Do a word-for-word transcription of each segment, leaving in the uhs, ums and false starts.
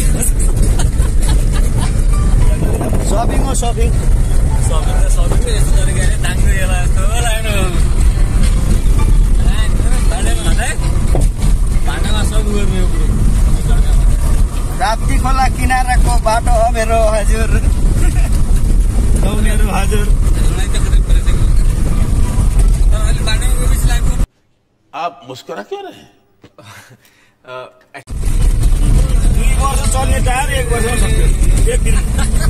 Shopping हो shopping shopping त shopping यस्तो गरेर गएर डाङ्गो एला जस्तो लाग्नु भाँडामा खाँदै भाँडामा सब गर्ने राप्ती खोला किनाराको बाटो हो मेरो हजुर गाउँलेहरू हजुर आप मुस्कुरा क्यों रहे दुई वर्ष चल्ने टायर एक वर्ष सक्यो एक दिन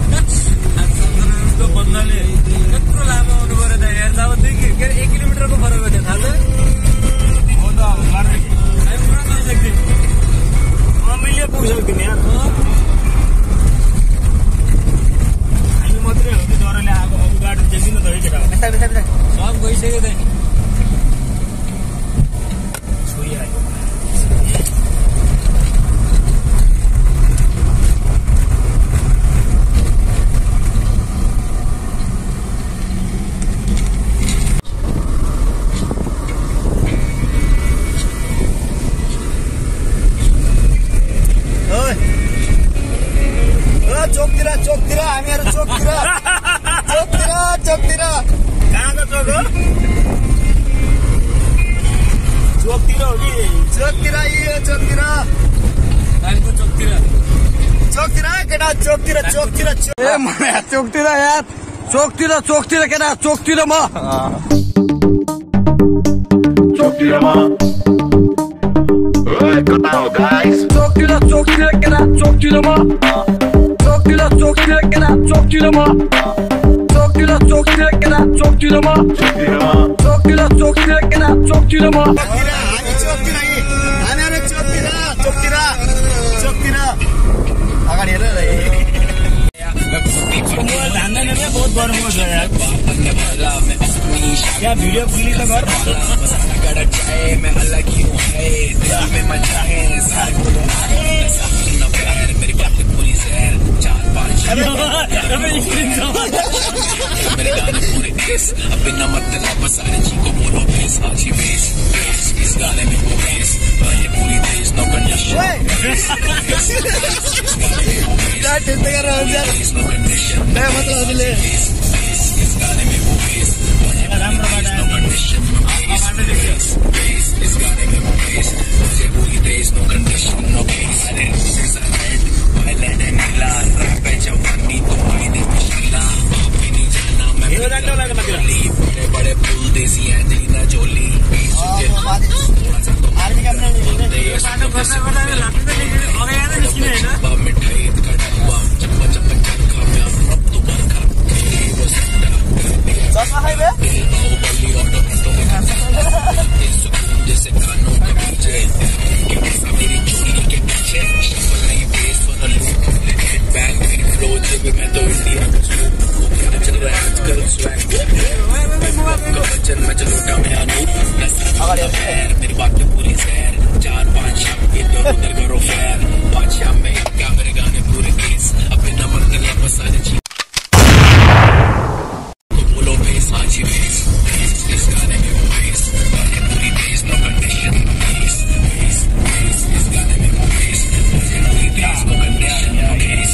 बन्दाले यत्रो लामो आउनु पर्यो त यहाँ जब दुई के अरे एक किलोमिटरको फरक थियो थाहा छ हो त अब गर्ने हामी पुरा नसक्थ्यौँ मैले पुगिसक्थ्यौँ नि यार हामी मात्रै हो कि डरले आएको अरू बाटो देखिन त है केटा बिस्तारै बिस्तारै बिस्तारै सब गइसक्यो त नि छोइहाल्यो चोकतिर चोकतिर हामीहरू चोकतिर चोकतिर चोकतिर कहाँको चोक हो चोकतिर हो कि चोकतिर यो चोकतिर गाडीको चोकतिर चोकतिर केटा चोकतिर चोकतिर ए म चोकतिर यार चोकतिर चोकतिर केटा चोकतिर म चोकतिर म ओए कता हो गाइस चोकतिर चोकतिर केटा चोकतिर म चोकतिर चोकतिर केटा चोकतिर म चोकतिर चोकतिर केटा चोकतिर म चोकतिर चोकतिर केटा चोकतिर म हामी चोकतिर हामीहरू चोकतिर चोकतिर चोकतिर अगाडि हेर मोबाइल धान्दैन क्या बहुत गरम छ यार यहाँ भिडियो क्लिक त गर मेरे गाने पूरे देश अब बिना मतलब सारे जी को बोलो फेस आखी फेस इस गाने में वो फेस ये पूरी देश नो कंडीशन नो कंडीशन मतलब इस गाने में वो फेस नो कंडीशन इस गाने में वो फेस ये पूरी देश no condition no face violent and नीला रैप है जवानी तुम्हारी मुश्किला बड़े बड़े पुल देसी एंजेलिना जोली मिठाई खड़ा हुआ चप्पा चप्पा चक्का में अब तो बरखा जैसे कानों के पीछे मेरी चोरी के पीछे बैक मेरी फ्लो जब मैं तो इंडिया चल रहा है आजकल स्वैग बच्चन मैं चलो मैं मेरी बातें पूरी सैर चार पाँच शाम इधर उधर करो फैर पाँच शाम में क्या मेरे गाने पूरे केस अब बिना मतलब सारे चीज बोलो बेस आज ही बेस इस गाने में वो बेस पूरी base no condition base base base इस गाने में वो बेस पूरी बेस नो कंडीशन बेस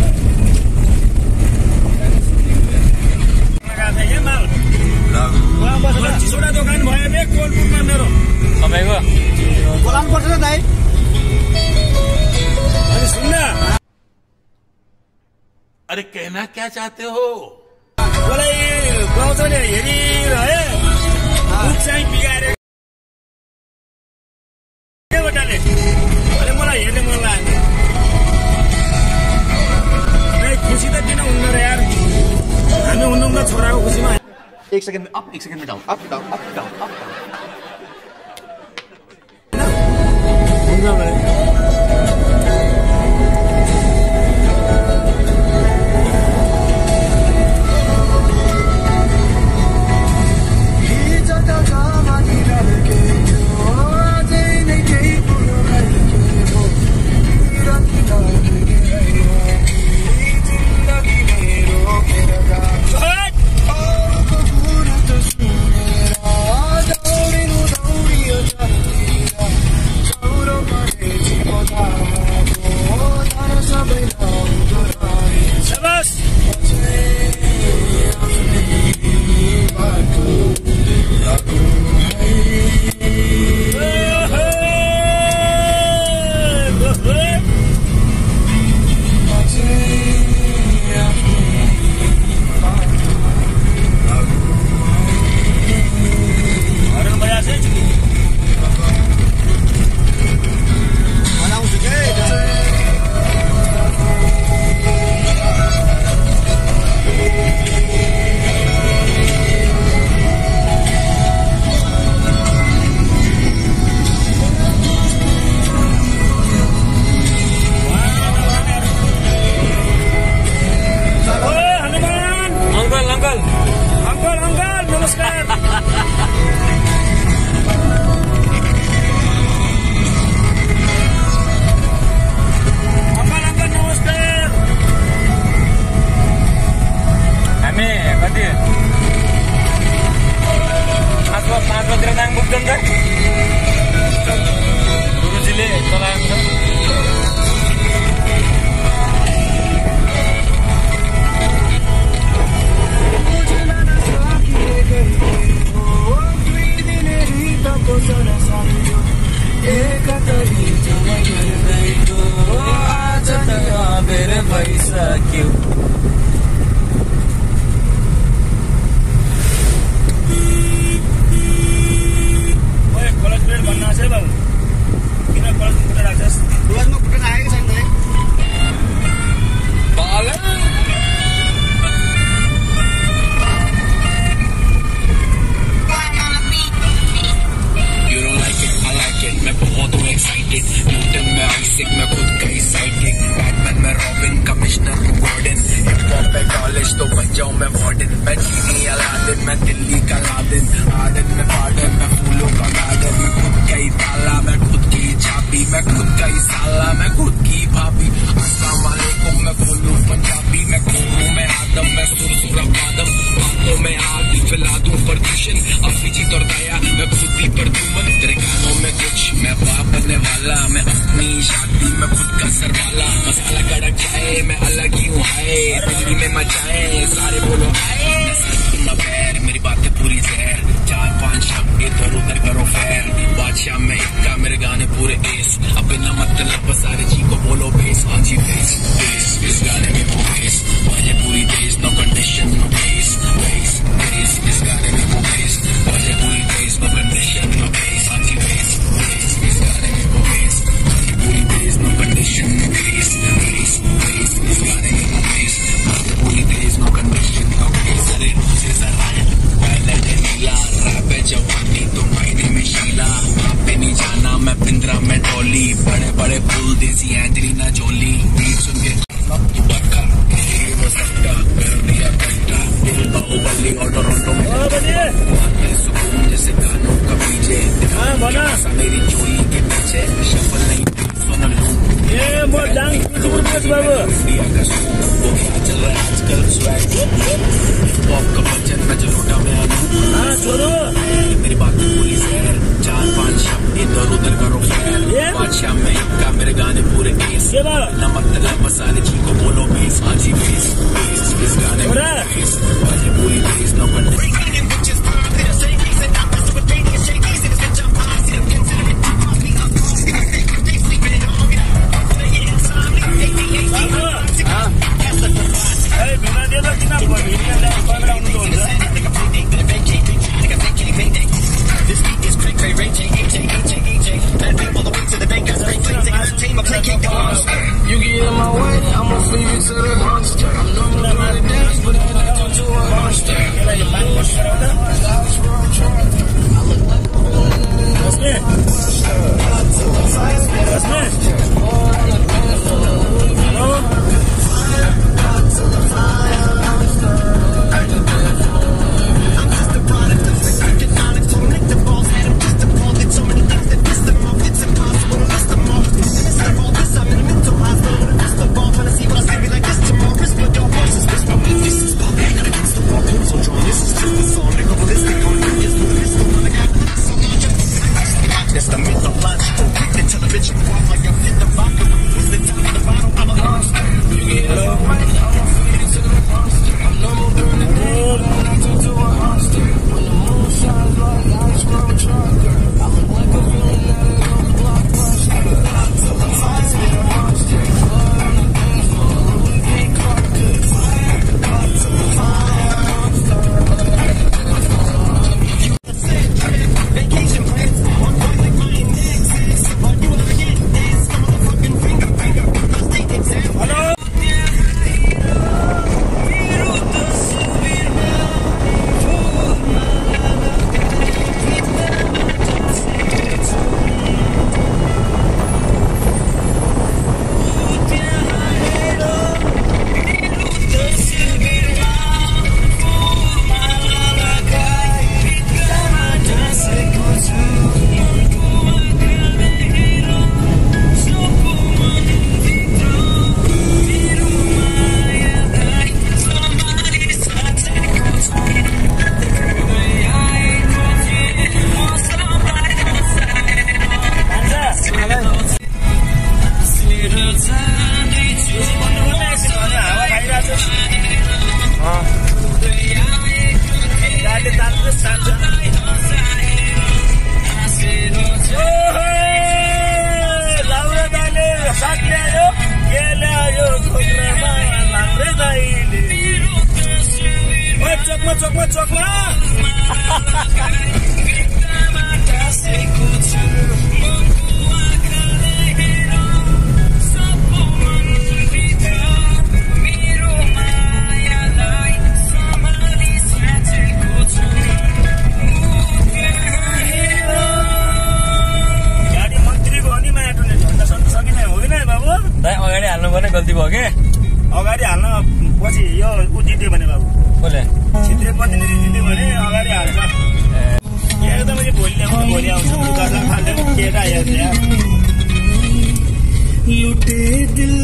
छोटा दोकान भयो बे कोलपुरमा मेरो तपाईँको बोलाउनु पर्छ न दाइ अनि सुन्न अरे कहना क्या चाहते हो मलाई गाउँछले हेरिरहे बुक चाहिँ बिगारे केटाले अहिले मलाई हेर्ने मन लाग्यो खुसी त किन हुन्न र यार हामी हुन्नौँ न छोराको खुसीमा एक सेकेन्ड में अप एक सेकेन्ड में down up down up down up down thank you. कलेज प्लेट भन्नु छ बाबु, किन कलेज प्लेट राख्छस्? कलेजमा प्लेट आएको छैन त बाले। मैं बहुत हूँ एक्साइटेड, न्यूटन में आइसिक, मैं खुद का ही साइकिक, बैटमैन में रॉबिन, कमिश्नर में वार्डन, हिप हॉप पे कॉलेज तो बन जाऊँ मैं वार्डन, मैं चीनी अलादीन, मैं दिल्ली का लादेन, आदन में पार्डन, मैं फूलों का गार्डन, मैं खुद का ही ताला, मैं खुद की ही चाबी, मैं खुद का ही साला, मैं खुद की भाभी, अस्सलाम वालेकुम, मैं बोलूँ पंजाबी, मैं खोरूँ मैं आदम, मैं सुरसुरा बादम, बातों में आग फैला दूँ प्रदूषण, अभिजीत और दया, मैं खुद ही प्रदुमन, तेरे कानों में कुछ, मैं बाप बनने वाला, मैं अपनी शादी में खुद का सरवाला, मसाला कड़क जाए, मैं अलग ही हूँ हाय, दिल्ली में मचाए, सारे बोलो आए, न पैर, मेरी बातें पूरी जहर, चार पांच शब्द इधर उधर करो फैर, बादशाह में इक्का, मेरे गाने पूरे एस, अब बिना मतलब सारे जी को बोलो बेस, हाँ जी बेस, बेस, इस गाने में वो बेस, मुझे पूरी देश, no condition, no base, base, base, इस गाने में वो बेस, मुझे पूरी देश, नो कंडीशन, नो बेस, हाँ जी बेस, बेस, इस गाने में वो बेस, मुझे पूरी देश, no condition, no base, base, base, इस गाने में वो बेस, मुझे पूरी देश, नो कंडीशन, नो बेस, अरे मुझे जरा पहले नीला, रैप है जवानी तो मायने में शीला, वहाँ पे नहीं जाना मैं पिंजरा में डोली, बड़े बड़े फूल देसी एंजेलिना जोली, बीट सुन के तू बक्का, वो सट्टा, कर दिया कट्टा, दिल बाहुबली और टोरंटो में आते सुकून जैसे गानों का पीछे, दिखा मेरी चोरी के पीछे, शफल नहीं सुन लूं, ये मोर जांग कुछ बाबू, इंडिया का सूट, वो क्या चल रहा है आजकल स्वैग, पॉप का बच्चन मैं चलोटा में आ लूं, हाँ छोड़ो, मेरी बातें पूरी जहर, चार पांच शब्द इधर उधर करो फैर, बादशाह में इक्का, मेरे गाने पूरे केस, न मतलब मसाले जी को बोलो बेस, हाँ जी बेस, बेस, इस गाने में बेस, मुझे पूरी base, no condition, You get in my way, I'ma leave you to the monster. I'm normally not a dance, but I like to do a monster. What's that? What's that? It's the mythological, the television, like I hit the vodka, was the top of the bottle. चोकमा चोकमा चोकमा अगाडि हाल्नु पर्ने गल्ती भयो के अगाडि हाल्न पछि यो उ जित्यो भने बाबु कसले क्षेत्रीय प्रतिनिधि जित्यो भने अगाडि हाल्छ एकदमै भोलि ल्याउँछ भोलि आउँछ दस लाख फाल्दै केटा हेर्छ लुटे दिल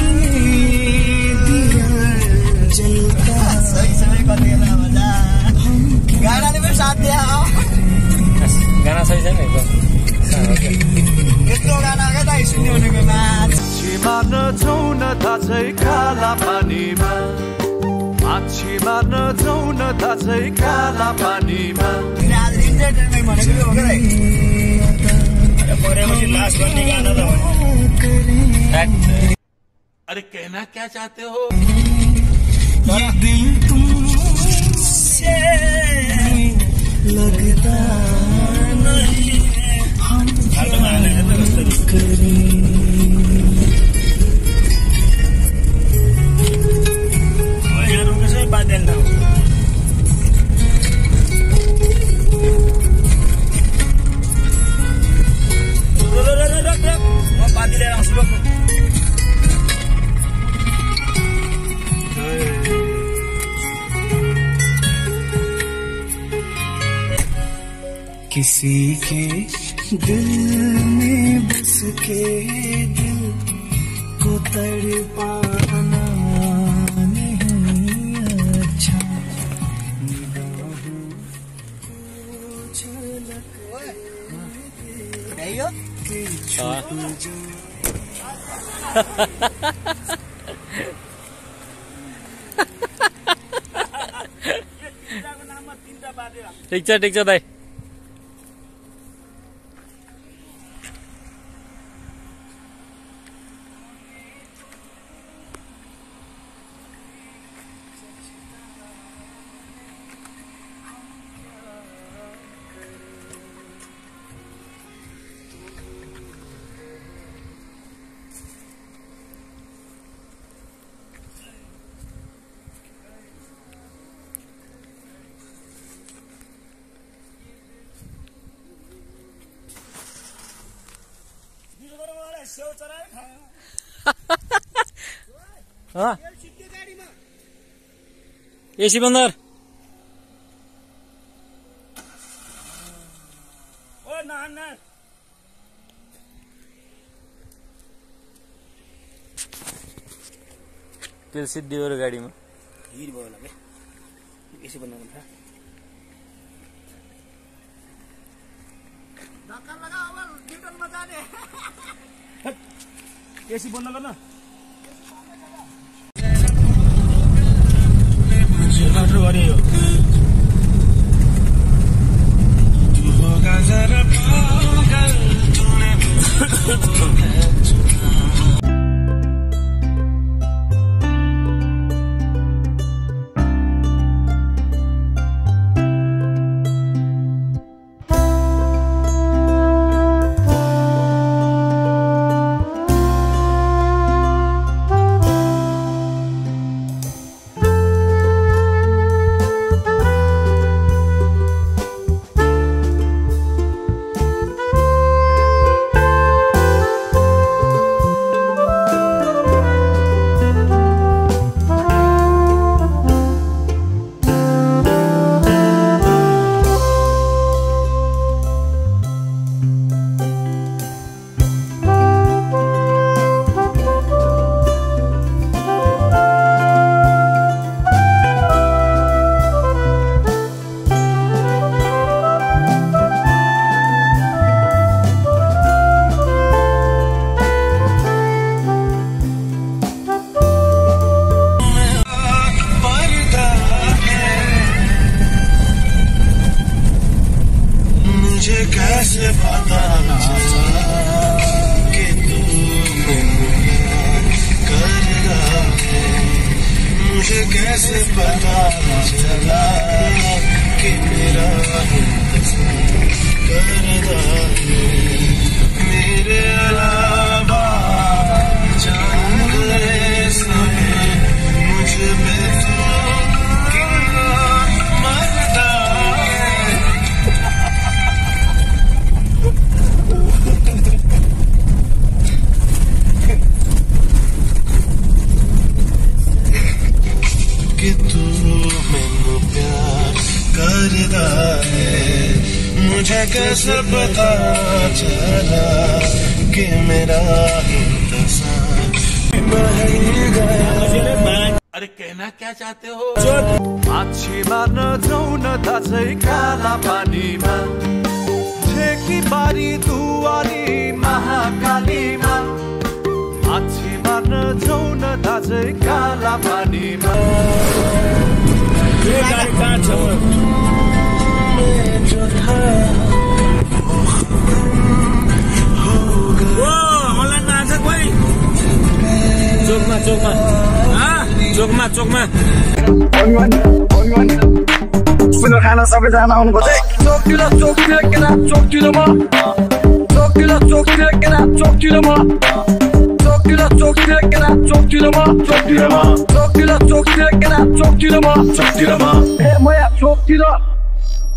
जलता सही सही कतिला मजा गानाले पनि साथ दिया गाना सही छ नि यस्तो गाना के त सुन्ने भनेको माछी मार्न जाउँ न दाजै काला पानीमा माछी मार्न जाउँ न दाजै काला पानीमा परेपछि लास गर्ने गाना त अरे कहना क्या चाहते हो दिल तुमसे लगता नहीं हम करें बादल ना म पानी लिएर आउँछु ल किसी के दिल में बस के दिल को तड़पाना ठिक छ ठिक छ दाइ एसी बन्दर ओ नान नान तेल सिद्धि हो गाडीमा हिर भयो होला के एसी बन्दर हुन्छ धक्का लगा अब न्युटनमा जाने एसी बन्द गर्न झुलाटो गरे मुझे कैसे पता चला कि मेरा इंतजार करता है मेरे अलावा जान गए समय मुझ पे तो कितना मरता है। कि तू मैनू प्यार करदा है मुझे कैसे पता चला कि मेरा इंतजार बह गया। अरे कहना क्या चाहते हो? माछी मार्न जाउन दाजै काला पानीमा ठेकी बारी दुवारी महाकालीमा माछी मार्न जाउन दाजै काला पानीमा चोकमा चोकमा चोकमा चोकमा सुनो खाना सबैजना आउनु खोजे चोकतिर चोकतिर केरा चोकतिरमा चोकतिर चोकतिर केरा चोकतिरमा चोकतिर चोकतिर केरा चोकतिरमा चोकतिरमा चोकतिर चोकतिर केरा चोकतिरमा चोकतिरमा ए म यहाँ चोकतिर